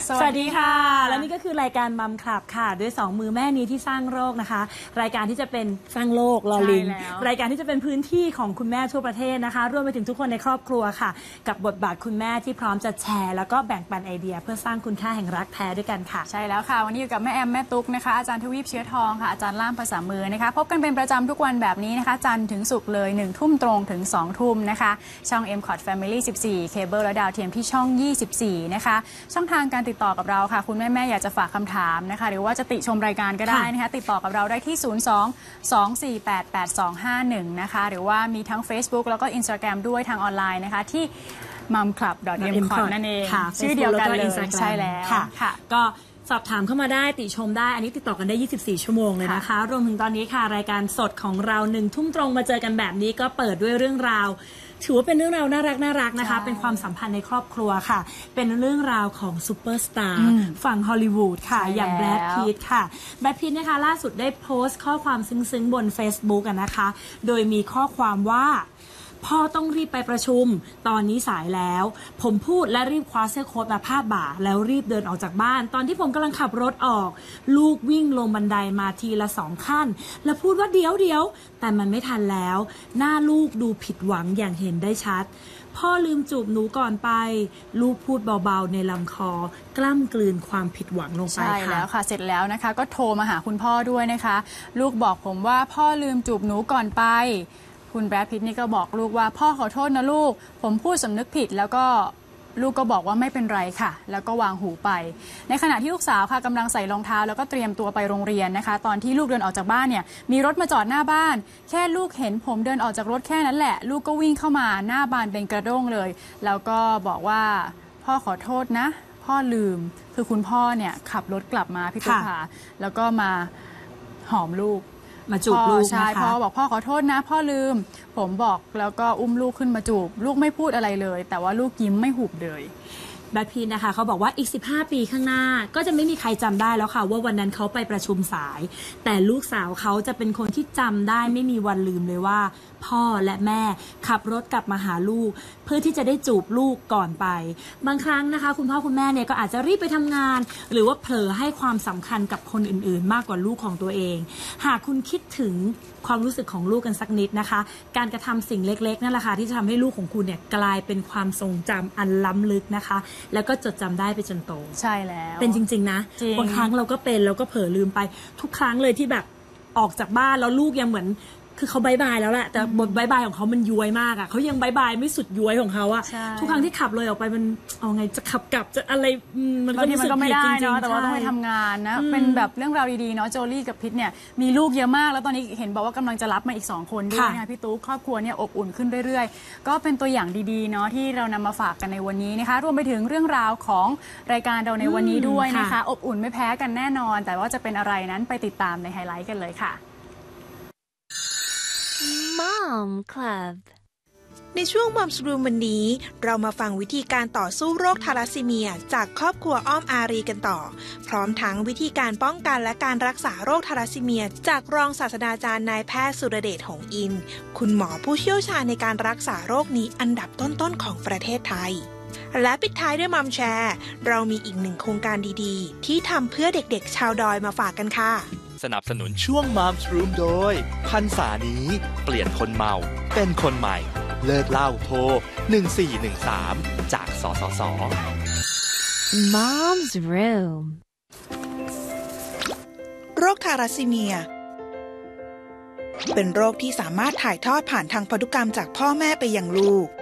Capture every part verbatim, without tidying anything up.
สวัสดีค่ะและนี่ก็คือรายการมัมคลับค่ะด้วยสองมือแม่นี้ที่สร้างโรคนะคะรายการที่จะเป็นสร้างโลกลอลิงรายการที่จะเป็นพื้นที่ของคุณแม่ทั่วประเทศนะคะรวมไปถึงทุกคนในครอบครัวค่ะกับบทบาทคุณแม่ที่พร้อมจะแชร์แล้วก็แบ่งปันไอเดียเพื่อสร้างคุณค่าแห่งรักแท้ด้วยกันค่ะใช่แล้วค่ะวันนี้อยู่กับแม่แอมแม่ตุ๊กนะคะอาจารย์ทวีปเชื้อทองค่ะอาจารย์ล่ามภาษามือนะคะพบกันเป็นประจำทุกวันแบบนี้นะคะจันทร์ถึงศุกร์เลยหนึ่งทุ่มตรงถึงสองทุ่มนะคะช่อง เอ็ม คอท Family สิบสี่เคเบิลและดาวเทียมที่ช่องยี่สิบสี่นะคะช่องทางการติดต่อกับเราค่ะคุณแม่แม่อยากจะฝากคำถามนะคะหรือว่าจะติชมรายการก็ได้นะคะติดต่อกับเราได้ที่ ศูนย์ สอง สอง สี่ แปด แปด สอง ห้า หนึ่ง นะคะหรือว่ามีทั้ง Facebook แล้วก็ Instagram ด้วยทางออนไลน์นะคะที่ มัมคลับ ดอท เอ็ม คอท นั่นเองชื่อเดียวกันเลยใช่แล้วค่ะก็สอบถามเข้ามาได้ติชมได้อันนี้ติดต่อกันได้ยี่สิบสี่ชั่วโมงเลยนะคะรวมถึงตอนนี้ค่ะรายการสดของเราหนึ่งทุ่มตรงมาเจอกันแบบนี้ก็เปิดด้วยเรื่องราวถือว่าเป็นเรื่องราวน่ารักน่ารักนะคะเป็นความสัมพันธ์ในครอบครัวค่ะเป็นเรื่องราวของซูเปอร์สตาร์ฝั่งฮอลลีวูดค่ะอย่างแบรดพีตค่ะแบรดพีตนะคะล่าสุดได้โพสต์ข้อความซึ้งๆบน Facebook กันนะคะโดยมีข้อความว่าพ่อต้องรีบไปประชุมตอนนี้สายแล้วผมพูดและรีบคว้าเสื้อโค้ทมาพาดบ่าแล้วรีบเดินออกจากบ้านตอนที่ผมกำลังขับรถออกลูกวิ่งลงบันไดมาทีละสองขั้นแล้วพูดว่าเดี๋ยวเดี๋ยวแต่มันไม่ทันแล้วหน้าลูกดูผิดหวังอย่างเห็นได้ชัดพ่อลืมจูบหนูก่อนไปลูกพูดเบาๆในลำคอกล้ำกลืนความผิดหวังลงไปค่ะใช่แล้วค่ะเสร็จแล้วนะคะก็โทรมาหาคุณพ่อด้วยนะคะลูกบอกผมว่าพ่อลืมจูบหนูก่อนไปคุณแบรดพิตต์นี่ก็บอกลูกว่าพ่อขอโทษนะลูกผมพูดสำนึกผิดแล้วก็ลูกก็บอกว่าไม่เป็นไรค่ะแล้วก็วางหูไปในขณะที่ลูกสาวค่ะกำลังใส่รองเท้าแล้วก็เตรียมตัวไปโรงเรียนนะคะตอนที่ลูกเดินออกจากบ้านเนี่ยมีรถมาจอดหน้าบ้านแค่ลูกเห็นผมเดินออกจากรถแค่นั้นแหละลูกก็วิ่งเข้ามาหน้าบานเป็นกระด้งเลยแล้วก็บอกว่าพ่อขอโทษนะพ่อลืมคือคุณพ่อเนี่ยขับรถกลับมาพี่ตุ๊กค่ะแล้วก็มาหอมลูกมาจูบลูกนะคะใช่พ่อบอกพ่อขอโทษนะพ่อลืมผมบอกแล้วก็อุ้มลูกขึ้นมาจูบลูกไม่พูดอะไรเลยแต่ว่าลูกยิ้มไม่หุบเลยแบทพีทนะคะเขาบอกว่าอีกสิบห้าปีข้างหน้าก็จะไม่มีใครจำได้แล้วค่ะว่าวันนั้นเขาไปประชุมสายแต่ลูกสาวเขาจะเป็นคนที่จำได้ไม่มีวันลืมเลยว่าพ่อและแม่ขับรถกลับมาหาลูกเพื่อที่จะได้จูบลูกก่อนไปบางครั้งนะคะคุณพ่อคุณแม่เนี่ยก็อาจจะรีบไปทำงานหรือว่าเผลอให้ความสำคัญกับคนอื่นๆมากกว่าลูกของตัวเองหากคุณคิดถึงความรู้สึกของลูกกันสักนิดนะคะการกระทำสิ่งเล็กๆนั่นแหละค่ะที่จะทำให้ลูกของคุณเนี่ยกลายเป็นความทรงจำอันล้ำลึกนะคะแล้วก็จดจำได้ไปจนโตใช่แล้วเป็นจริงๆนะบางครั้งเราก็เป็นเราก็เผลอลืมไปทุกครั้งเลยที่แบบออกจากบ้านแล้วลูกยังเหมือนคือเขาบายบายแล้วแหละแต่บทบายบายของเขามันย้วยมากอ่ะเขายังบายบายไม่สุดย้วยของเขาอ่ะทุกครั้งที่ขับเลยออกไปมันเอาไงจะขับกลับจะอะไรมันก็รู้สึกไม่ได้เนาะแต่ว่าต้องไปทำงานนะเป็นแบบเรื่องราวดีๆเนาะโจลี่กับพิทเนี่ยมีลูกเยอะมากแล้วตอนนี้เห็นบอกว่ากำลังจะรับมาอีกสองคนด้วยนะพี่ตุ๊กครอบครัวเนี่ยอบอุ่นขึ้นเรื่อยๆก็เป็นตัวอย่างดีๆเนาะที่เรานำมาฝากกันในวันนี้นะคะรวมไปถึงเรื่องราวของรายการเราในวันนี้ด้วยนะคะอบอุ่นไม่แพ้กันแน่นอนแต่ว่าจะเป็นอะไรนั้นไปติดตามในไฮไลท์กันเลยค่ะ Mom Club ในช่วง Mom's Room วันนี้เรามาฟังวิธีการต่อสู้โรคทาลัสซีเมียจากครอบครัวอ้อมอารีกันต่อพร้อมทั้งวิธีการป้องกันและการรักษาโรคทาลัสซีเมียจากรองศาสตราจารย์นายแพทย์สุรเดชหงส์อินคุณหมอผู้เชี่ยวชาญในการรักษาโรคนี้อันดับต้นๆของประเทศไทยและปิดท้ายด้วยมัมแชร์เรามีอีกหนึ่งโครงการดีๆที่ทำเพื่อเด็กๆชาวดอยมาฝากกันค่ะสนับสนุนช่วง Mom's Room โดยพรรษานี้เปลี่ยนคนเมาเป็นคนใหม่เลิกเหล้าโทรหนึ่งสี่หนึ่งสามจากสสส Mom's Room โรคทาลัสซีเมียเป็นโรคที่สามารถถ่ายทอดผ่านทางพันธุกรรมจากพ่อแม่ไปยังลูก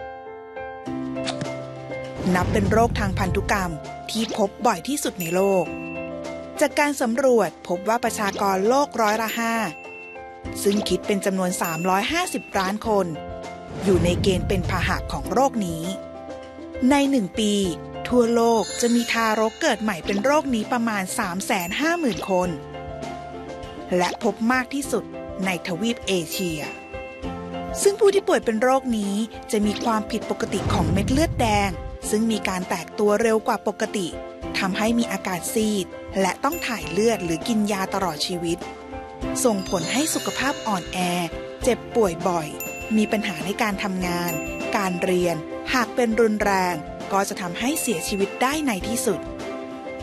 นับเป็นโรคทางพันธุกรรมที่พบบ่อยที่สุดในโลกจากการสำรวจพบว่าประชากรโลกร้อยละห้าซึ่งคิดเป็นจำนวนสามร้อยห้าสิบล้านคนอยู่ในเกณฑ์เป็นพาหะของโรคนี้ในหนึ่งปีทั่วโลกจะมีทารกเกิดใหม่เป็นโรคนี้ประมาณ สามแสนห้าหมื่น คนและพบมากที่สุดในทวีปเอเชียซึ่งผู้ที่ป่วยเป็นโรคนี้จะมีความผิดปกติของเม็ดเลือดแดงซึ่งมีการแตกตัวเร็วกว่าปกติทำให้มีอาการซีดและต้องถ่ายเลือดหรือกินยาตลอดชีวิตส่งผลให้สุขภาพอ่อนแอเจ็บป่วยบ่อยมีปัญหาในการทำงานการเรียนหากเป็นรุนแรงก็จะทำให้เสียชีวิตได้ในที่สุด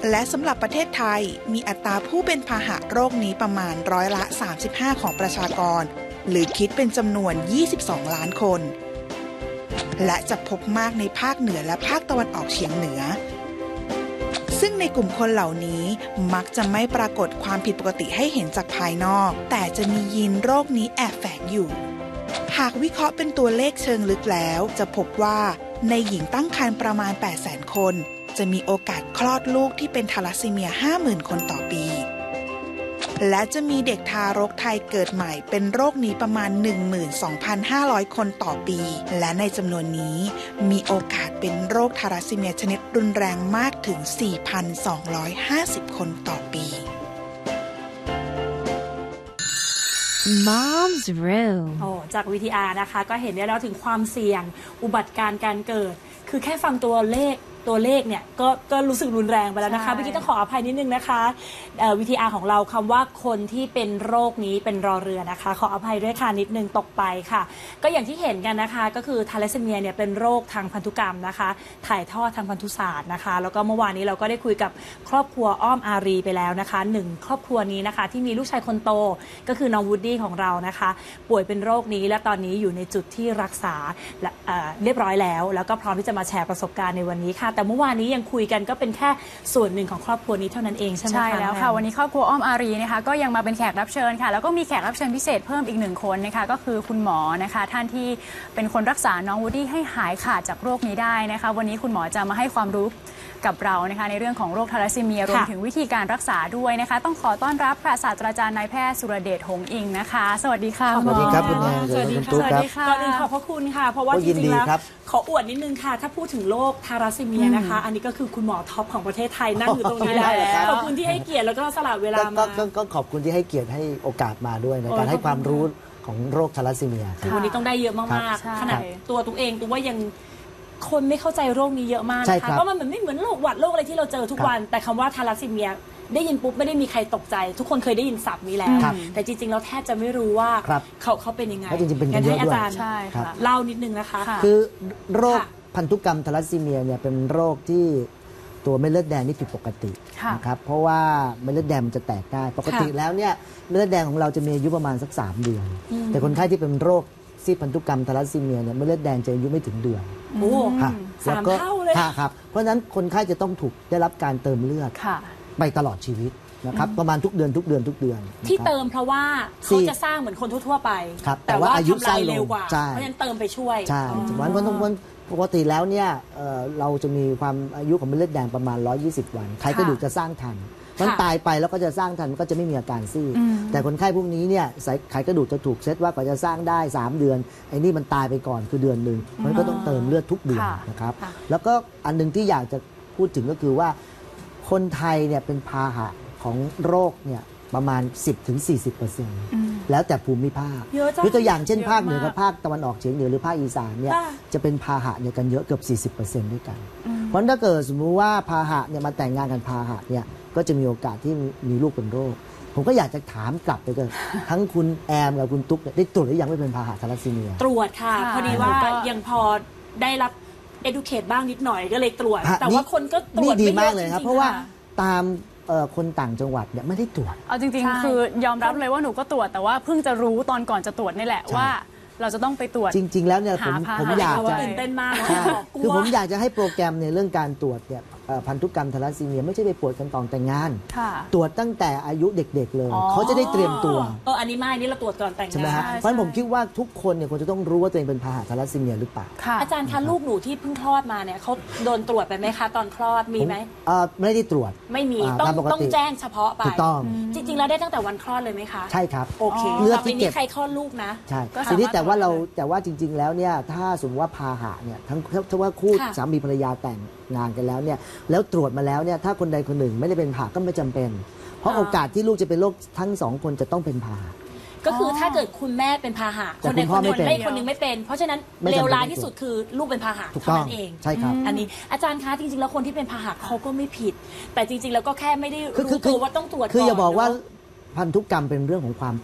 และสำหรับประเทศไทยมีอัตราผู้เป็นพาหะโรคนี้ประมาณร้อยละสามสิบห้าของประชากรหรือคิดเป็นจำนวนยี่สิบสองล้านคนและจะพบมากในภาคเหนือและภาคตะวันออกเฉียงเหนือซึ่งในกลุ่มคนเหล่านี้มักจะไม่ปรากฏความผิดปกติให้เห็นจากภายนอกแต่จะมียีนโรคนี้แอบแฝงอยู่หากวิเคราะห์เป็นตัวเลขเชิงลึกแล้วจะพบว่าในหญิงตั้งครรภ์ประมาณ แปดแสน คนจะมีโอกาสคลอดลูกที่เป็นทาลัสซีเมีย ห้าหมื่น คนต่อปีและจะมีเด็กทารกไทยเกิดใหม่เป็นโรคนี้ประมาณ หนึ่งหมื่นสองพันห้าร้อย คนต่อปีและในจำนวนนี้มีโอกาสเป็นโรคทาลัสซีเมียชนิดรุนแรงมากถึง สี่พันสองร้อยห้าสิบ คนต่อปี Mom's Room โอ้จาก วี ที อาร์ นะคะก็เห็นได้แล้วถึงความเสี่ยงอุบัติการณ์การเกิดคือแค่ฟังตัวเลขตัวเลขเนี่ยก็ก็รู้สึกรุนแรงไปแล้วนะคะเมื่อกี้ต้องขออภัยนิดนึงนะคะเอ่อ วี ที อาร์ ของเราคำว่าคนที่เป็นโรคนี้เป็นรอเรือนะคะขออภัยด้วยค่ะนิดนึงตกไปค่ะก็อย่างที่เห็นกันนะคะก็คือทาลัสซีเมียเนี่ยเป็นโรคทางพันธุกรรมนะคะถ่ายทอดทางพันธุศาสตร์นะคะแล้วก็เมื่อวานนี้เราก็ได้คุยกับครอบครัวอ้อมอารีไปแล้วนะคะหนึ่งครอบครัวนี้นะคะที่มีลูกชายคนโตก็คือน้องวูดดี้ของเรานะคะป่วยเป็นโรคนี้และตอนนี้อยู่ในจุดที่รักษาเอ่อเรียบร้อยแล้วแล้วก็พร้อมที่จะมาแชร์ประสบการณ์ในวันนี้ค่ะแต่เมื่อวานนี้ยังคุยกันก็เป็นแค่ส่วนหนึ่งของครอบครัวนี้เท่านั้นเองใช่ไหมคะใช่แล้วค่ะวันนี้ครอบครัวอ้อมอารีนะคะก็ยังมาเป็นแขกรับเชิญค่ะแล้วก็มีแขกรับเชิญพิเศษเพิ่มอีกหนึ่งคนนะคะก็คือคุณหมอนะคะท่านที่เป็นคนรักษาน้องวูดดี้ให้หายขาดจากโรคนี้ได้นะคะวันนี้คุณหมอจะมาให้ความรู้กับเรานะคะในเรื่องของโรคทาลัสซีเมียรวมถึงวิธีการรักษาด้วยนะคะต้องขอต้อนรับศาสตราจารย์นายแพทย์สุรเดชหงส์อิงนะคะสวัสดีค่ะสวัสดีครับคุณแนนสวัสดีคุณค่ะตุ๊กสวัสดีค่ะก่อนอื่นขอบพระคุณค่ะเพราะว่าจยินริดีงๆแล้วครับขออวดนิดนึงค่ะถ้าพูดถึงโรคทาลัสซีเมียนะคะอันนี้ก็คือคุณหมอท็อปของประเทศไทยนั่งอยู่ตรงนี้แล้วขอบคุณที่ให้เกียรติแล้วก็สละเวลาก็มาก็ก็ขอบคุณที่ให้เกียรติให้โอกาสมาด้วยในการให้ความรู้ของโรคทาลัสซีเมียครับวันนี้ต้องได้เยอะมากๆขนาดตัวตัวเองตัวว่ายังคนไม่เข้าใจโรคนี้เยอะมากนะคะเพราะมันเหมือนไม่เหมือนโรคหวัดโรคอะไรที่เราเจอทุกวันแต่คำว่าทาลัสซีเมียได้ยินปุ๊บไม่ได้มีใครตกใจทุกคนเคยได้ยินศัพท์นี้แล้วแต่จริงๆเราแทบจะไม่รู้ว่าเขาเขาเป็นยังไงเพราะจริงๆเป็นกังั้นนเยให้อะอาด้วยจารย์ใช่ค่ะเล่านิดนึงนะคะคือโรคพันธุกรรมทาลัสซีเมียเนี่ยเป็นโรคที่ตัวเม็ดเลือดแดงนี่ผิดปกตินะครับเพราะว่าเม็ดเลือดแดงมันจะแตกได้ปกติแล้วเนี่ยเม็ดเลือดแดงของเราจะมีอายุประมาณสักสามเดือนแต่คนไข้ที่เป็นโรคซีสพันธุกรรมทาลัสซีเมียเนี่ยเม็ดเลือดแดงจะอายุไม่ถึงเดือนโอ้ค่ะสามเท่าเลยครับเพราะฉะนั้นคนไข้จะต้องถูกได้รับการเติมเลือดค่ะไปตลอดชีวิตนะครับประมาณทุกเดือนทุกเดือนทุกเดือนที่นะครับเติมเพราะว่าเขาจะสร้างเหมือนคนทั่วๆไปครับแต่แต่ว่าว่าอายุทำสั้ลาน ยลงเร็วกว่าใช่เพราะฉะนั้นเติมไปช่วยใช่วันวันวันปกติแล้วเนี่ยเอ่อเราจะมีความอายุของเม็ดเลือดแดงประมาณหนึ่งร้อยยี่สิบวันไขกระดูกจะสร้างทันมันตายไปแล้วก็จะสร้างทันมันก็จะไม่มีอาการซีดแต่คนไข้พวกนี้เนี่ยสายไขกระดูกจะถูกเซตว่ากว่าจะสร้างได้สามเดือนไอ้นี่มันตายไปก่อนคือเดือนหนึ่งมันก็ต้องเติมเลือดทุกเดือนนะครับแล้วก็อันนึงที่อยากจะพูดถึงก็คือว่าคนไทยเนี่ยเป็นพาหะของโรคเนี่ยประมาณ สิบถึงสี่สิบเปอร์เซ็นต์ แล้วแต่ภูมิภาคเยอะจังยกตัวอย่างเช่นภาคเหนือเยอะมากกับภาคตะวันออกเฉียงเหนือหรือภาคอีสานเนี่ยค่ะจะเป็นพาหะเนี่ยกันเยอะเกือบ สี่สิบเปอร์เซ็นต์ ด้วยกัน เพราะถ้าเกิดสมมุติว่าพาหะเนี่ยมาแต่งงานกันพาหะเนี่ยก็จะมีโอกาสที่มีลูกเป็นโรค ผมก็อยากจะถามกลับไปเลย ทั้งคุณแอมกับคุณตุ๊กเนี่ยได้ตรวจหรือยังว่าเป็นพาหะทาลัสซีเมียตรวจค่ะค่ะพอดีว่าแล้วก็ยังพอได้รับ educate บ้างนิดหน่อยก็เลยตรวจฮะแต่ว่าคนก็ตรวจนี่ดีไม่เยมากอะเลยครับจงๆเพราะว่าค่ตามเอ่อคนต่างจังหวัดเนี่ยไม่ได้ตรวจเอาจริงใช่ๆ คือยอมรับเลยว่าหนูก็ตรวจแต่ว่าเพิ่งจะรู้ตอนก่อนจะตรวจนี่แหละใช่ว่าเราจะต้องไปตรวจจริง ๆ แล้วเนี่ยผมหาพาหะผมอยากเพราะจะว่าตื่นเต้นมากนะใช่กลัวคือผมอยากจะให้โปรแกรมในเรื่องการตรวจเนี่ยเอ่อพันธุกรรมทาลัสซีเมียไม่ใช่ไปตรวจกันตอนแต่งงานค่ะตรวจตั้งแต่อายุเด็กๆเลยอ๋อเขาจะได้เตรียมตัวเอออันนี้ไม่อันนี้เราตรวจก่อนแต่งใช่ไหมงาฮะนเพราะฉะนั้นผมคิดว่าทุกคนเนี่ยควรจะต้องรู้ว่าตัวเองเป็นพาหะทาลัสซีเมียหรือเปล่าค่ะอาจารย์คะลูกหนูที่เพิ่งคลอดมาเนี่ยเขาโดนตรวจไปไหมคะตอนคลอดมีไหมเอ่อไม่ได้ตรวจไม่มีอ่าต้องตามปกติต้องแจ้งเฉพาะไปถูกต้องจริงๆแล้วได้ตั้งแต่วันคลอดเลยไหมคะใช่ครับโอเคเลือดต่อไปที่เก็นี้บใครคลอดลูกนะใช่ก็สามารถทีนี้แต่ว่าเราตรวจได้แต่ว่าจริง ๆ แล้วเนี่ยถ้าสมมติว่าพาหะเนี่ยทั้งถ้าว่าคู่ค่ะสามีภรรยาแต่งงานกันแล้วเนี่ยแล้วตรวจมาแล้วเนี่ยถ้าคนใดคนหนึ่งไม่ได้เป็นพาหะก็ไม่จำเป็น เพราะโอกาสที่ลูกจะเป็นโรคทั้งสองคนจะต้องเป็นพาหะก็คือถ้าเกิดคุณแม่เป็นพาหะแต่คนใดคุณคพ่อนหนึ่งไม่เป็นไม่คนหนึงไม่เป็น เพราะฉะนั้นไม่จำเป็นเลวร้ายที่สุดคือลูกเป็นพาหะถูกเท่าต้องนั้นเองใช่ครับอันนี้อาจารย์คะจริงๆแล้วคนที่เป็นพาหะเขาก็ไม่ผิด แต่จริงๆแล้วก็แค่ไม่ได้คือคืรู้อตัวว่าต้องตรวจคืออย่าบอกว่าเนะพันธุกรรมเป็นเรื่องของความผิด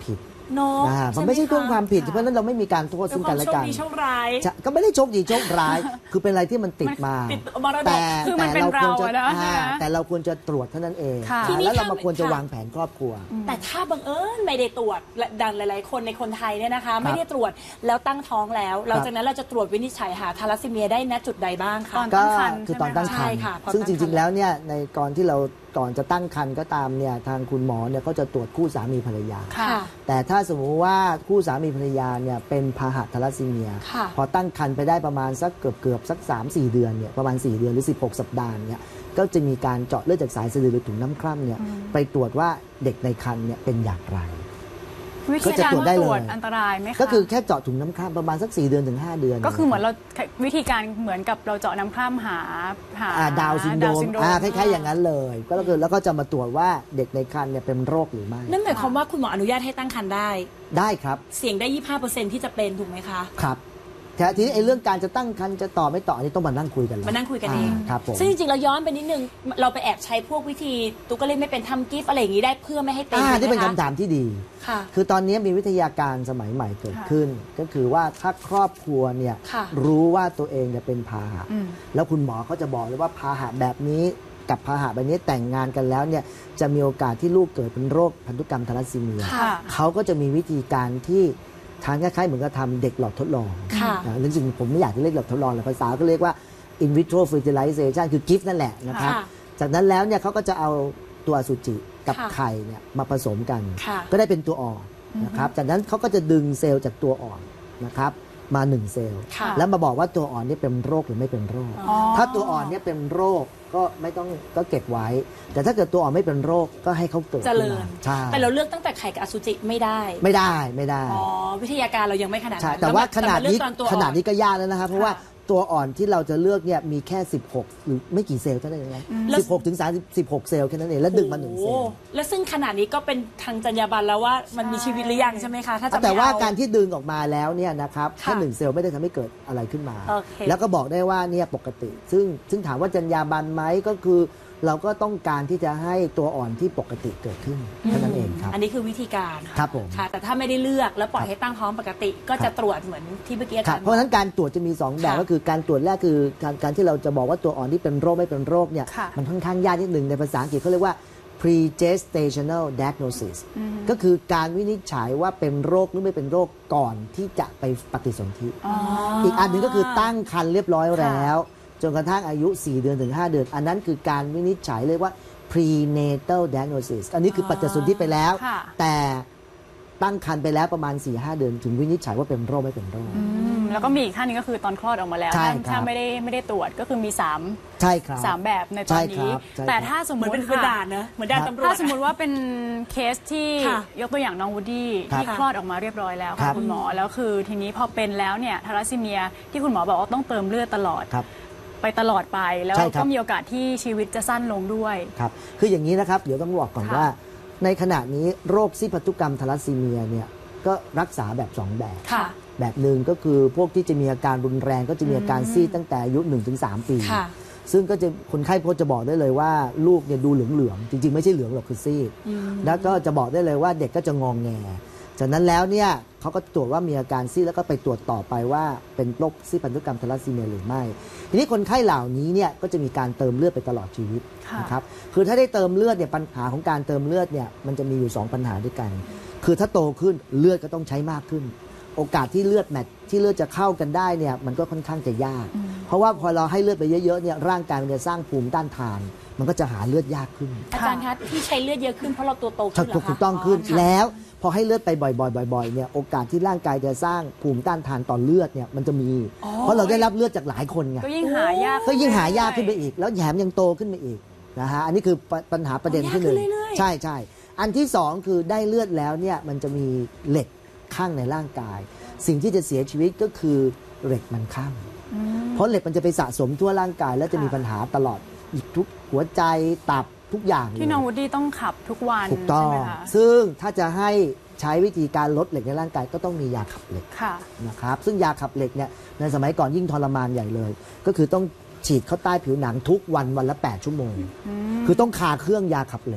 เนอะนะฮะใช่มันไหมไม่ใช่เรื่องคะความผิดเพราะฉะนั้นเราไม่มีการโทษเป็นซึ่งคกัวามนและโชคกันดีโชคร้ายจะก็ไม่ได้โชคดีโชคร้าย คือเป็นอะไรที่มันติดมาติดมรดกแต่คือมันแต่เป็นเราควรจะเราอะนะอ่าใช่ไหมแต่เราควรจะตรวจเท่านั้นเองค่ะนะทีนี้แล้วเราถ้ามาควรจะค่ะวางแผนครอบครัวแต่ถ้าบังเอิญไม่ได้ตรวจและดังหลาย ๆ คนในคนไทยเนี่ยนะคะ ไม่ได้ตรวจแล้วตั้งท้องแล้วหลังจากนั้นเราจะตรวจวินิจฉัยหาทาลัสซีเมียได้ณจุดใดบ้างคะตอนก็ตั้งครรภ์คือตอนตั้งครรใช่ภ์ค่ะพอซึ่งตั้จงครรภ์ริง ๆ แล้วเนี่ยในก่อนที่เราก่อนจะตั้งครรภ์ก็ตามเนี่ยทางคุณหมอเนี่ยก็จะตรวจคู่สามีภรรยาค่ะแต่ถ้าสมมุติว่าคู่สามีภรรยาเนี่ยเป็นพาหะทาลัสซีเมียค่ะพอตั้งครรภ์ไปได้ประมาณสักเกือบเกือบๆสัก สามสี่ เดือนเนี่ยประมาณ สี่ เดือนหรือ สิบหก สัปดาห์เนี่ยก็จะมีการเจาะเลือดจากสายสะดือหรือถุงน้ำคร่ำเนี่ยไปตรวจว่าเด็กในครรภ์เนี่ยเป็นอย่างไรวิก็ธีจะการตรวจได้ตเลยรวจอันตรายไหมคะก็คือแค่เจาะถุงน้ำคร่ำประมาณสัก สี่ เดือนถึง ห้า เดือนก็คือเหมือนเราวิธีการเหมือนกับเราเจาะน้ำคร่ำหาหาอ่าดาวน์ซินโดร Down ม syndrome อ่าคล้ายๆอย่างนั้นเลยก็คือแล้วก็จะมาตรวจว่าเด็กในครรภ์เนี่ยเป็นโรคหรือไม่นั่นหมายความว่าคุณหมออนุญาตให้ตั้งครรภ์ได้ได้ครับเสี่ยงได้ ยี่สิบห้าเปอร์เซ็นต์ ที่จะเป็นถูกไหมคะครับแต่ทีนี้ไอ้เรื่องการจะตั้งครรภ์จะต่อไม่ต่ออันนี้ต้องมานั่งคุยกันแล้วมานั่งคุยกันเองาครับผมซึ่งจริงๆเราย้อนไปนิดนึง เราไปแอบใช้พวกวิธีตุ๊กก็เลยไม่เป็นทำกิฟต์อะไรอย่างนี้ได้เพื่อไม่ให้เป็นอ่าถูกไหมที่เป็นคะคำถามที่ดีค่ะคือตอนนี้มีวิทยาการสมัยใหม่เกิดค่ะขึ้น ก็คือว่าถ้าครอบครัวเนี่ยค่ะรู้ว่าตัวเองเนี่ยเป็นพาหะอืมแล้วคุณหมอเขาจะบอกเลยว่าพาหะแบบนี้กับพาหะแบบนี้แต่งงานกันแล้วเนี่ยจะมีโอกาสที่ลูกเกิดเป็นโรคพันธุกรรมทาลัสซีเมียค่ะเขาก็จะมีวิธีการที่ทานคล้ายๆเหมือนกับทำเด็กหลอดทดลองค่ะนะจริงๆผมไม่อยากจะเรียกหลอดทดลองเลยภาษาก็เรียกว่า in vitro fertilization คือกิฟต์นั่นแหละนะครับค่ะจากนั้นแล้วเนี่ยเขาก็จะเอาตัวอสุจิกับค่ะไข่เนี่ยมาผสมกันค่ะก็ได้เป็นตัวอ่อนนะครับ จากนั้นเขาก็จะดึงเซลล์จากตัวอ่อนนะครับมาหนึ่งเซลล์ค่ะแล้วมาบอกว่าตัวอ่อนนี่เป็นโรคหรือไม่เป็นโรคอ๋อถ้าตัวอ่อนเนี่ยเป็นโรคก็ไม่ต้องก็เก็บไว้ แต่ถ้าเกิดตัวอ่อนไม่เป็นโรคก็ให้เขาเกิดเจขึ้รินญมาใช่แต่เราเลือกตั้งแต่ไข่กับอสุจิไม่ได้ไม่ได้ไม่ได้อ๋อ วิทยาการเรายังไม่ขนาดใช่นั้นแต่ว่าขนาดนี้เรมเลือกตอตัวขนาดนี้อ่อก็ยากแล้วนะครับ เพราะว่าตัวอ่อนที่เราจะเลือกเนี่ยมีแค่ สิบหก หรือไม่กี่เซลล์เท่านั้นเองนะสิบหกถึงสามสิบ สิบหกเซลล์แค่นั้นเองแล้วดึงมาหนึ่งเซลล์โอ้โหและซึ่งขนาดนี้ก็เป็นทางจรรยาบรรณแล้วว่ามันมีชีวิตหรือยังใช่ไหมคะ ถ้าจะไม่แต่ว่าเอการที่ดึงออกมาแล้วเนี่ยนะครับค่ะแค่หนึ่งเซลล์ไม่ได้ทำให้เกิดอะไรขึ้นมาโอเคแล้วก็บอกได้ว่าเนี่ยปกติ ซึ่งซึ่งถามว่าจรรยาบรรณไหมก็คือเราก็ต้องการที่จะให้ตัวอ่อนที่ปกติเกิดขึ้นเท่านั้นเองครับอันนี้คือวิธีการครับผมค่ะ แต่ถ้าไม่ได้เลือกแล้วปล่อยให้ตั้งท้องปกติ ก็ครัจะบตรวจเหมือนที่เมื่อกี้อาคจารัรบย์เพราะฉะนั้นการตรวจจะมีสองแบบค่ะก็คือการตรวจแรกคือการการที่เราจะบอกว่าตัวอ่อนที่เป็นโรคไม่เป็นโรคเนี่ยค่ะมันค่อนข้างยากนิดหนึ่งในภาษาอังกฤษเขาเรียกว่า pre-gestational diagnosis ก็คือการวินิจฉัยว่าเป็นโรคหรือไม่เป็นโรคก่อนที่จะไปปฏิสนธิอ๋ออีกอันหนึ่งก็คือตั้งครรภ์เรียบร้อยแล้ว จนกระทั่งอายุ สี่ เดือนถึง ห้า เดือน อันนั้นคือการวินิจฉัยเรียกว่า prenatal diagnosis อันนี้คือปฏิสนธิไปแล้วค่ะแต่ตั้งครรภ์ไปแล้วประมาณ สี่ห้า เดือนถึงวินิจฉัยว่าเป็นโรคไม่เป็นโรคอืมแล้วก็มีอีกท่านหนึงก็คือตอนคลอดออกมาแล้วใช่ถ้าครับถ้าไม่ได้ไม่ได้ตรวจก็คือมีสามใช่ครับสามแบบในตใช่อนครันี้บใช่แต่ครับถ้าสมเหมมือนติเป็นค่ะด่านนะเหมือนด่านตำรวจถ้าสมมติว่าเป็นเคสที่ค่ะยกตัวอย่างน้องวูดดี้ครับที่คลอดออกมาเรียบร้อยแล้วครัค่ะบคุณหมอแล้วคือทีนี้พอเป็นแล้วเนี่ยทาลัสซีเมียที่คุณหมอบอกว่าต้องเติมเลือดตลอดครับไปตลอดไปแล้วใช่ครับก็มีโอกาสที่ชีวิตจะสั้นลงด้วยครับคืออย่างนี้นะครับเดี๋ยวต้องบอกก่อนค่ะว่า ในขณะนี้โรคซีพันธุกรรมทาลัสซีเมียเนี่ยก็รักษาแบบสองแบบค่ะแบบหนึ่งก็คือพวกที่จะมีอาการรุนแรงก็จะมีอาการซีดตั้งแต่อายุ หนึ่งถึงสาม ปีค่ะซึ่งก็จะคนไข้พจน์จะบอกได้เลยว่าลูกเนี่ยดูเหลืองๆจริงๆไม่ใช่เหลืองหรอกคือซีดแล้วก็จะบอกได้เลยว่าเด็กก็จะงองแงจากนั้นแล้วเนี่ยเขาก็ตรวจว่ามีอาการซีดแล้วก็ไปตรวจต่อไปว่าเป็นโรคซีดพันธุกรรมทาลัสซีเมียหรือไม่ทีนี้คนไข้เหล่านี้เนี่ยก็จะมีการเติมเลือดไปตลอดชีวิตค่ะนะครับคือถ้าได้เติมเลือดเนี่ยปัญหาของการเติมเลือดเนี่ยมันจะมีอยู่สองปัญหาด้วยกัน คือถ้าโตขึ้นเลือดก็ต้องใช้มากขึ้น โอกาสที่เลือดแมทที่เลือดจะเข้ากันได้เนี่ยมันก็ค่อนข้างจะยาก เพราะว่าพอเราให้เลือดไปเยอะๆเนี่ยร่างกายมันจะสร้างภูมิต้านทาน มันก็จะหาเลือดยากขึ้นอาจารย์คะที่ใช้เลือดเยอะขึ้นเพราะเราตัวโตขึ้นเหรอถูกคะถูกต้องขึ้นค่ะแล้วพอให้เลือดไปบ่อยๆบ่อยๆเนี่ยโอกาสที่ร่างกายจะสร้างภูมิต้านทานต่อเลือดเนี่ยมันจะมี เพราะเราได้รับเลือดจากหลายคนไงก็ยิ่งหายากก็ยิ่งหายากขึ้นไปอีก แล้วแถมยังโตขึ้นไปอีกนะฮะอันนี้คือปปัญหาประเด็นที่หนึ่งยากขึ้นเรื่อยๆใช่ใช่อันที่สองคือได้เลือดแล้วเนี่ยมันจะมีเหล็กข้างในร่างกาย สิ่งที่จะเสียชีวิตก็คือเหล็กมันข้างเพราะเหล็กมันจะไปสะสมทั่วร่างกาย แล้วจะมีปัญหาตลอดอีกทุกหัวใจตับทุกอย่างเลยที่น้องวูดดี้ต้องขับทุกวันถูกต้องใช่ไหมคะซึ่งถ้าจะให้ใช้วิธีการลดเหล็กในร่างกายก็ต้องมียาขับเหล็กค่ะนะครับซึ่งยาขับเหล็กเนี่ยในสมัยก่อนยิ่งทรมานใหญ่เลย ก็คือต้องฉีดเข้าใต้ผิวหนังทุกวันวันละ แปด ชั่วโมง คือต้องคาเครื่องยาขับเหล็ก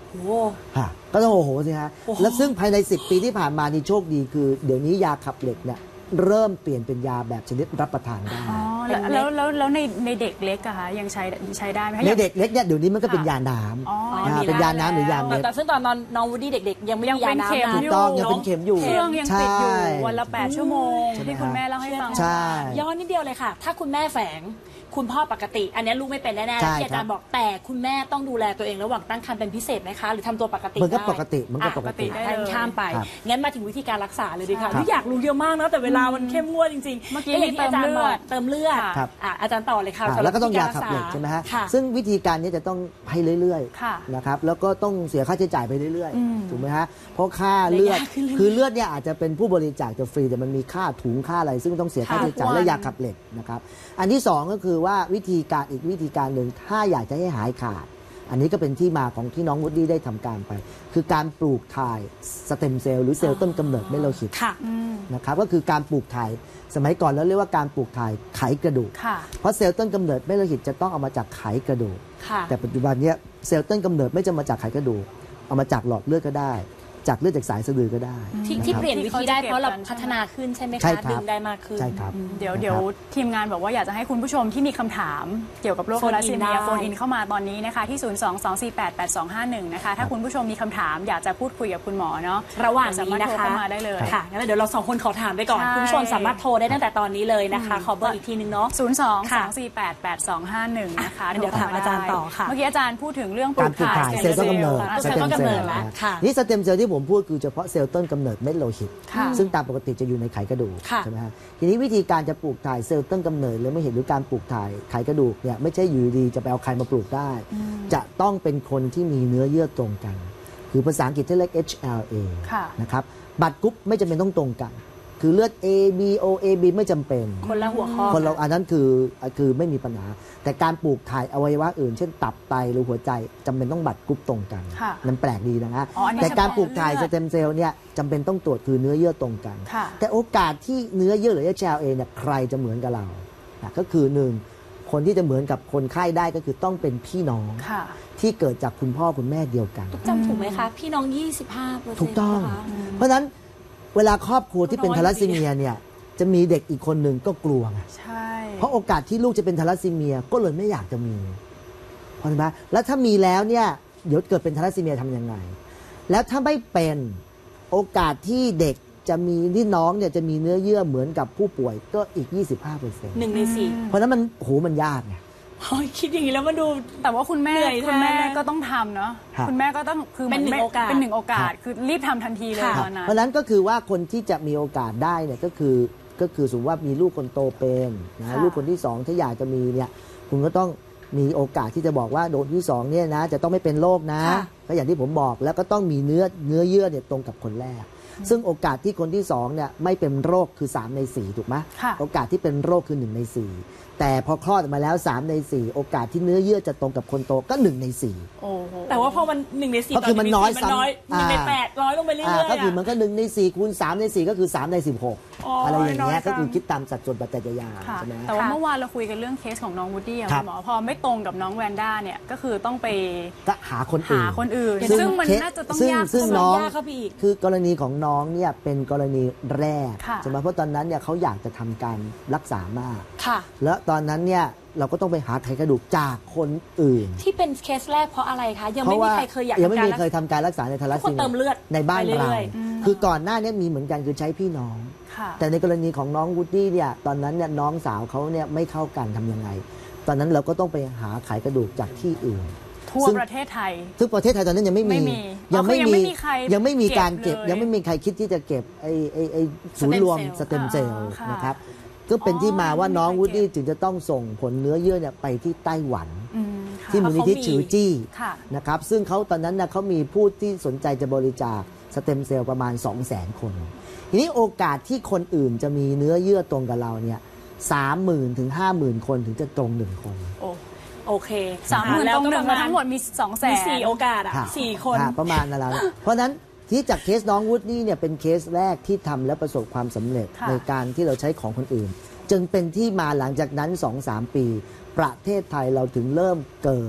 โอ้โหฮะก็ต้องโอ้โหสิฮะโอ้โหแล้วซึ่งภายในสิบปีที่ผ่านมานี่โชคดีคือ เดี๋ยวนี้ยาขับเหล็กเนี่ยเริ่มเปลี่ยนเป็นยาแบบชนิดรับประทานได้อ๋อแล้วแล้วแล้วแล้วในในเด็กเล็กอะคะยังใช้ใช้ได้ไหมคะในเด็กเล็กเนี่ยเดี๋ยวนี้มันก็เป็นยาน้อ๋อำนะฮะเป็นยาน้ำหรือยาเม็ดแต่ซึ่งตอนนอนน้องวูดดี้เด็กๆ ยังไม่ยังมียาเป็นน้ำเข็มนะถูกต้องยังเป็นเข็มอยู่เครื่องยังติดอยู่ใช่วันละแปดชั่วโมงใช่ไหมที่คุณแม่เล่าให้ฟังใช่ย้อนนิดเดียวเลยค่ะ ถ้าคุณแม่แฝงคุณพ่อปกติ อันนี้ลูกไม่เป็นแน่ๆใช่ที่อาจารย์บอกแต่คุณแม่ต้องดูแลตัวเองระหว่างตั้งครรภ์เป็นพิเศษไหมคะ หรือทำตัวปกติมันก็ได้ปกติมันก็ปกติอ่ะท่านข้ามไปครับงั้นมาถึงวิธีการรักษาเลยดีค่ะครับที่อยากรู้เยอะมากนะแต่เวลามันเข้มงวดจริงๆเมื่อกี้ย่างที่อาจารย์บอกเติมเลือดเติมเลือดครับอ่ะอาจารย์ต่อเลยค่ะอ่าสำหรับแล้วก็ต้องวิธียารัขับเหล็กใช่ไหมฮะค่ะซึ่งวิธีการนี้จะต้องให้เรื่อยค่ะๆนะครับแล้วก็ต้องเสียค่าใช้จ่ายไปเรื่อยอืมๆถูกไหมฮะเพราะค่าเลือดและยากขึ้นเรื่อยๆคือเลือดเนี่ยอาจจะเป็นผู้บริจาคจะฟรีแต่มันมีค่าถุงค่าอะไร ซึ่งต้องเสียค่าใช้จ่ายค่ะและยาขับเหล็กนะครับอันที่สองก็คือว่าวิธีการอีกวิธีการหนึ่งถ้าอยากจะให้หายขาด อันนี้ก็เป็นที่มาของที่น้องวูดดี้ได้ทำการไป คือการปลูกถ่ายสเต็มเซลล์หรือเซลล์ต้นกำเนิดเมโลหิตค่ะอืมนะครับก็คือการปลูกถ่ายสมัยก่อนเราเรียกว่าการปลูกถ่ายไขกระดูกค่ะเพราะเซลล์ต้นกำเนิดเมโลหิตจะต้องเอามาจากไขกระดูกค่ะแต่ปัจจุบันเนี้ยเซลล์ต้นกำเนิดไม่จะมาจากไขกระดูกเอามาจากหลอดเลือดก็ได้ จากเลือดจากสายสะดือก็ได้ที่ะที่ครับเปลี่ยนวิธีได้เพราะเราพัฒนาขึ้นใช่ไหมใช่คะครับดึงได้มากขึ้นใช่ครับเดี๋ยวนะครับเดี๋ยวทีมงานบอกว่าอยากจะให้คุณผู้ชมที่มีคำถามเกี่ยวกับโรคโฟนอินทาลัสซีเมียได้โฟนอินเข้ามาตอนนี้นะคะที่ ศูนย์ สอง สอง สี่ แปด แปด สอง ห้า หนึ่ง นะคะถ้าคุณผู้ชมมีคำถามอยากจะพูดคุยกับคุณหมอเนาะระหว่างสานี้มารถนะโทรคะเข้ามาได้เลยค่ะงั้นเดี๋ยวเราสองคนขอถามไปก่อนใช่คุณผู้ชมสามารถโทรได้ตั้งแต่ตอนนี้เลยนะคะ ขอเบอร์อีกทีนึงเนาะศูนย์ สองค่ะสอง สี่ แปด แปด สอง ห้า หนึ่ง นะคะอ่ะเดี๋ยวถามอาจารย์ต่อค่ะเมื่อกี้อาจารย์พูดถึงเรื่องปลูการกปลูกถ่าถ่าย ยเซลล์ต้นกำเนิดอ่ะสเซลล์เต็ต้มนกำเซลเนิดล์แล้วนะค่ะนี่สเต็มเซลล์ที่ผมพูดคือเฉพาะเซลล์ต้นกำเนิดเม็ดโลหิตค่ะซึ่งตามปกติจะอยู่ในไขกระดูกค่ะใช่ไหมฮะทีนี้วิธีการจะปลูกถ่ายเซลล์ต้นกำเนิดหรือไม่เห็นหรือการปลูกถ่ายไขกระดูกเนี่ยไม่ใช่อยู่ดีจะไปเอาใครมาปลูกได้ จะต้องเป็นคนที่มีเนื้อเยื่อตรงกัน คือภาษาอังกฤษที่เรียก เอช แอล เอค่ะนะครับบัตรกรุ๊ปไม่จำเป็นต้องตรงกัน คือเลือด A B O A B ไม่จำเป็นคนละหัวข้อคนเราอันนั้นคือคือไม่มีปัญหา แต่การปลูกถ่ายอวัยวะอื่น เช่นตับไตหรือหัวใจจำเป็นต้องบัตรกรุ๊ปตรงกันค่ะมันแปลกดีนะฮะอ๋ออันนี้แต่การเฉพาะปลูกถ่ายเลืสอดเต็มเซลล์เนี่ยจำเป็นต้องตรวจคือเนื้อเยื่อตรงกันค่ะแต่โอกาสที่เนื้อเยื่อหรือ เอช แอล เอ เนี่ยใครจะเหมือนกับเรานะก็คือหนึ่งคนที่จะเหมือนกับคนไข้ได้ก็คือต้องเป็นพี่น้องค่ะที่เกิดจากคุณพ่อคุณแม่เดียวกันจำถูกไหมคะ พี่น้อง ยี่สิบห้าเปอร์เซ็นต์ถูกต้องนะคะเพราะฉะนั้นเวลาครอบครัวที่เป็นน้อยทาลัสซีเมียเนี่ยจะมีเด็กอีกคนหนึ่งก็กลัวไงใช่เพราะโอกาสที่ลูกจะเป็นทาลัสซีเมียก็เลยไม่อยากจะมีเพราะฉะนั้นแล้วถ้ามีแล้วเนี่ยเดี๋ยวเกิดเป็นทาลัสซีเมียทำยังไง แล้วถ้าไม่เป็นโอกาสที่เด็กจะมีที่น้องเนี่ยจะมีเนื้อเยื่อเหมือนกับผู้ป่วยก็อีก ยี่สิบห้าเปอร์เซ็นต์หนึ่งในสี่เพราะฉะนั้นมันโหมันยากไงโอ้ยคิดอย่างนี้แล้วมันดูแต่ว่าคุณแม่เหนื่อยแทนคุณแม่ก็ต้องทำเนาะครับคุณแม่ก็ต้องคือเป็นหนึ่งไม่โอกาสเป็นหนึ่งโอกาสครับคือรีบทำทันทีเลยค่ะตอนนั้นเพราะฉะนั้นก็คือว่าคนที่จะมีโอกาสได้เนี่ยก็คือก็คือสมมติว่ามีลูกคนโตเป็นนะค่ะลูกคนที่สองถ้าอยากจะมีเนี่ยคุณก็ต้องมีโอกาสที่จะบอกว่าโดนที่สองเนี่ยนะจะต้องไม่เป็นโรคนะค่ะก็อย่างที่ผมบอกแล้วก็ต้องมีเนื้อเนื้อเยื่อเนี่ยตรงกับคนแรก ซึ่งโอกาสที่คนที่สองเนี่ยไม่เป็นโรคคือสามในสี่ถูกไหมค่ะโอกาสที่เป็นโรคคือหนึ่งในสี่แต่พอคลอดออกมาแล้วสามในสี่โอกาสที่เนื้อเยื่อจะตรงกับคนโตก็หนึ่งในสี่โอ้โหแต่ว่าพอมันหนึ่งในสี่ก็คือมันน้อยมันน้อยซ้ำหนึ่งในอ่าแปดร้อยลงไปเรื่อยอ่าๆก็คืออะมันก็หนึ่งในสี่คูณสามในสี่ก็คือสามในสิบหกอ๋อออะไรอย่างเงี้ยน้อยจังก็คือคิดตามสัดส่วนปัจจัยยาค่ะใช่ไหมแต่ว่าค่ะเมื่อวานเราคุยกันเรื่องเคสของน้องวูดดี้อะครัคุบณหมอพอไม่ตรงกับน้องแวนด้าเนี่ยก็คือต้องไปก็หาคนหาอื่นคนอื่นซึ่งซึ่งมันเคสน่าจะต้องซึ่งยากซึ่งเข้าไปน้องยากเข้าไปอีกคือกรณีของน้องเนี่ยเป็นกรณีแรกค่ะใช่ไหมเพราะตอนนั้นเนี่ยเขาอยากจะทำการรักษามากค่ะแล้วตอนนั้นเนี่ยเราก็ต้องไปหาไขกระดูกจากคนอื่นที่เป็นเคสแรกเพราะอะไรคะ ยังเพไม่ราะมีว่าใครเคยอยากยังไม่ทำการมีรักเคยทำการรักษาในทาลัสทุกคนซีเติมเลือดในบ้านไปเราเรื่อยคือก่อนหน้านี้มีเหมือนกันคือใช้พี่น้องค่ะแต่ในกรณีของน้องวูดดี้เนี่ยตอนนั้นเนี่ยน้องสาวเขาเนี่ยไม่เข้ากันทำยังไง ตอนนั้นเราก็ต้องไปหาไขกระดูกจากที่อื่นทั่วซึ่งประเทศไทยซึ่งประเทศไทยตอนนั้นยังไม่มีไม่มียังไม่อ๋อคือยังไม่มีใครยังไม่มีการเก็บเก็บเลยยังไม่มีใครคิดที่จะเก็บไอ้ไอ้ไอ้ศูนย์รวมสเต็มเซลล์อ่าค่ะนะครับก็เป็นที่มาว่าน้องไม่มีวูใครดดี้เก็บจึงจะต้องส่งผลเนื้อเยื่อเนี่ยไปที่ไต้หวันอืมค่ะที่มูลนิธิฉือจี้ค่ะนะครับซึ่งเขาตอนนั้นนะเขามีผู้ที่สนใจจะบริจาคสเต็มเซลล์ประมาณ สองแสน คน ทีนี้โอกาสที่คนอื่นจะมีเนื้อเยื่อตรงกับเราเนี่ยสามหมื่นถึงห้าหมื่นคนถึงจะตรงหนึ่งคนโอ้โอเคสามหมื่นแล้ตวรงหนึ่งก็แล้วทั้งหมดมีสองแสมีนสี่โอกาสอ่ะค่ะสี่คนอ่าประมาณนั้นแล้ว เพราะฉะนั้นที่จากเคสน้องวูดนี่เนี่ยเป็นเคสแรกที่ทำและประสบความสำเร็จค่ะในการที่เราใช้ของคนอื่น จึงเป็นที่มาหลังจากนั้น สองถึงสาม ปี ประเทศไทยเราถึงเริ่มเกิด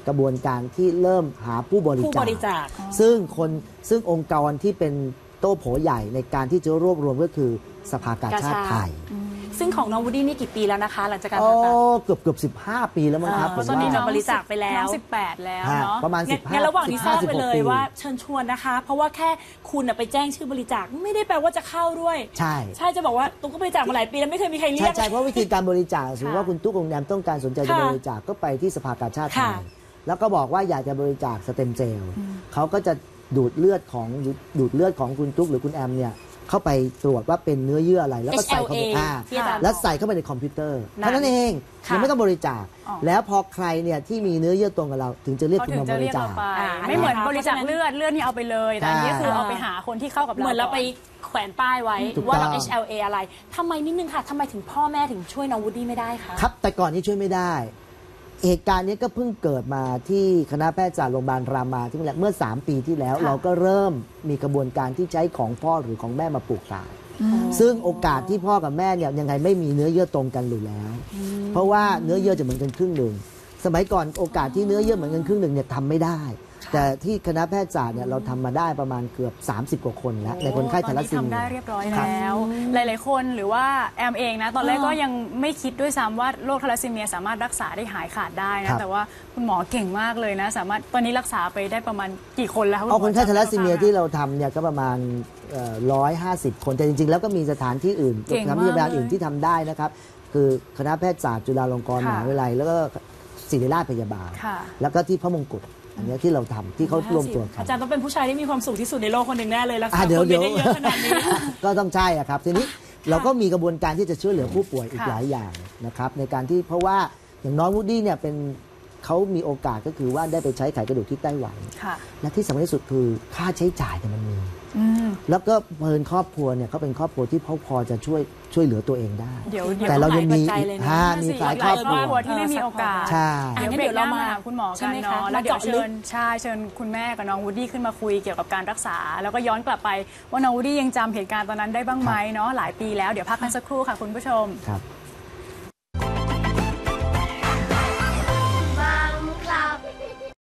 กระบวนการที่เริ่มหาผู้บริผู้จาบคริจาคซึ่งคนซึ่งองค์กรที่เป็นโต้โผใหญ่ในการที่จะรวบรวมก็คือสภากาชาติไทยซึ่งของน้องวูดดี้นี่กี่ปีแล้วนะคะ หลังจากการโอ้ผ่าตัดเกือบเกือบสิบห้าปีแล้วมั้งครับอ่าผมตอนนี้ว่าเราบริจาคไปแล้วน้องสิบแปดแล้วฮะเนาะประมาณงั้สินบห้างั้นระหว่างที่ทราบไปเลยสิบห้ว่าเชิญชวนนะคะ เพราะว่าแค่คุณน่ะไปแจ้งชื่อบริจาคไม่ได้แปลว่าจะเข้าด้วยใช่ใช่จะบอกว่าตุ๊กก็บริจาคมาหลายปีแล้วไม่เคยมีใครเรีใช่ยกใช่เพราะวิธีการบริจาคสมมติว่าคุณตุ๊กโรงแรมต้องการสนใจจะค่ะบริจาคก็ไปที่สภากาชาติไทค่ะยแล้วก็บอกว่าอยากจะบริจาคสเต็มเซลล์เขาก็จะดูดเลือดของดูดเลือดของคุณตุ๊กหรือคุณแอมเนี่ยเข้าไปตรวจว่าเป็นเนื้อเยื่ออะไรแล้วก็ใส่เข้าไปเอช แอล เออ่าที่อาจารย์แล้วใส่เข้าไปในคอมพิวเตอร์นั่นเท่านั้นเองค่ะยังไม่ต้องบริจาคอ๋อแล้วพอใครเนี่ยที่มีเนื้อเยื่อตรงกับเราถึงจะเรียกเขาคุณถึงมาจะบเรีริยกจาเราคไปอ่าไม่เหมือนนะคะบริจาคเลือดเลือดนี่เอาไปเลยแต่อันนี้ใช่คือเอาไปหาคนที่เข้ากับเราเหมือนเราไปก่แขวนป้ายไว้ถูกว่าเราต้องเอช แอล เอ อะไรทำไมนิดนึงค่ะทำไมถึงพ่อแม่ถึงช่วยน้องวูดดี้ไม่ได้คะครับแต่ก่อนนี้ช่วยไม่ได้ เหตุการณ์นี้ก็เพิ่งเกิดมาที่คณะแพทยศาสตร์โรงพยาบาลรามาที่เมื่อสามปีที่แล้ว เราก็เริ่มมีกระบวนการที่ใช้ของพ่อหรือของแม่มาปลูกถ่าย ซึ่งโอกาสที่พ่อกับแม่เนี่ยยังไงไม่มีเนื้อเยื่อตรงกันอยู่แล้ว เพราะว่าเนื้อเยื่อจะเหมือนกันครึ่งหนึ่งสมัยก่อนโอกาสที่เนื้อเยื่อเหมือนกันครึ่งหนึ่งเนี่ยทำไม่ได้ แต่ที่คณะแพทยศาสตร์เนี่ยเราทำมาได้ประมาณเกือบสามสิบกว่าคนแล้วในคนไข้ตทาอนลัสนี้ซีเมีทำได้ยเรียบร้อยแล้ว หลาย ๆ คนหรือว่าแอมเองนะ ตอนแรกก็ยังไม่คิดด้วยซ้ำว่าโรคทาลัสซีเมียสามารถรักษาได้หายขาดได้ครันะบแต่ว่าคุณหมอเก่งมากเลยนะ สามารถตอนนี้รักษาไปได้ประมาณกี่คนแล้วะเอาณหมคนไข้ทาลัสซีเมียจำได้ที่เราทำเนี่ยก็ประมาณร้อยห้าสิบคนแต่จริง ๆ แล้วก็มีสถานที่อื่นเก่งทำมากพยาบาลเลยอื่นที่ทำได้นะครับ คือคณะแพทยศาสตร์จุฬาลงกรณ์มค่ะหาวิทยาลัยแล้วก็ศิริราชพยาบาลค่ะแล้วก็ที่พระมงกุฎอันเนี้ยที่เราทำที่เขารวมตัวกันอาจารย์ต้องเป็นผู้ชายที่มีความสุขที่สุดในโลกคนหนึ่งแน่เลยแล้วอ่ะเดี๋ยวคนเดี๋ยวได้เยอะขนาดนี้ก็ต้องใช่อะครับทีนี้เราก็มีกระบวนการที่จะช่วยเหลือผู้ป่วยอีกค่ะหลายอย่างนะครับในการที่เพราะว่าอย่างน้องวูดดี้เนี่ยเป็นเขามีโอกาสก็คือว่าได้ไปใช้ไขกระดูกที่ไต้หวันค่ะและที่สำคัญที่สุดคือค่าใช้จ่ายเนี่ยมันมีอืมแล้วก็เพิ่นครอบครัวเนี่ยเขาเป็นครอบครัวที่เขาพอจะช่วยช่วยเหลือตัวเองได้เดี๋ยวเดี๋ยวแต่เรายังมีหลายปัจจัยเลยนะห้ามีนั่นสิสายหครลาอย บคครรัอบวครัวที่ไม่มีโอกาสใช่อ่ะเดี๋ยวงั้นเดี๋เดี๋ยยว วเราเรามามาหาคุณหมอใช่กันไหมคะเนาะแล้วเดี๋ยวมาเจาะลึเชิกญใช่เชิญคุณแม่กับน้องวูดดี้ขึ้นมาคุยเกี่ยวกับการรักษา แล้วก็ย้อนกลับไปว่าน้องวูดดี้ยังจำเหตุการณ์ตอนนั้นได้บ้างไหมเนาะหลายปีแล้วเดี๋ยวพักกันสักครู่ค่ะคุณผู้ชมครับ